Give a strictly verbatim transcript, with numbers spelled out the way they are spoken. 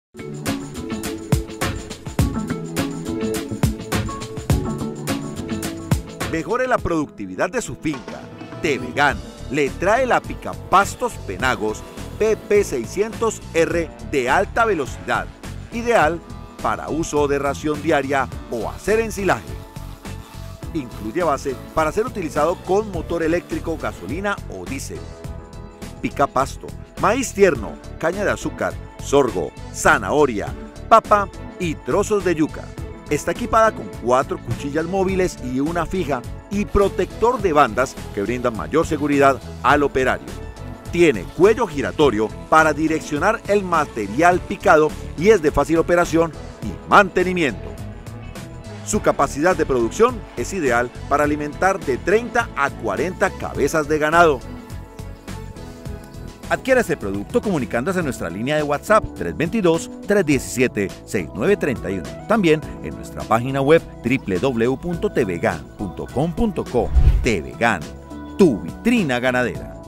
Mejore la productividad de su finca. Tevegan le trae la picapastos Penagos P P seiscientos R de alta velocidad, ideal para uso de ración diaria o hacer ensilaje. Incluye base para ser utilizado con motor eléctrico, gasolina o diésel. Pica pasto, maíz tierno, caña de azúcar, sorgo, zanahoria, papa y trozos de yuca. Está equipada con cuatro cuchillas móviles y una fija y protector de bandas que brindan mayor seguridad al operario. Tiene cuello giratorio para direccionar el material picado y es de fácil operación y mantenimiento. Su capacidad de producción es ideal para alimentar de treinta a cuarenta cabezas de ganado. Adquiere este producto comunicándose a nuestra línea de WhatsApp tres dos dos, tres uno siete, seis nueve tres uno. También en nuestra página web w w w punto tevegan punto com punto co. Tevegan, tu vitrina ganadera.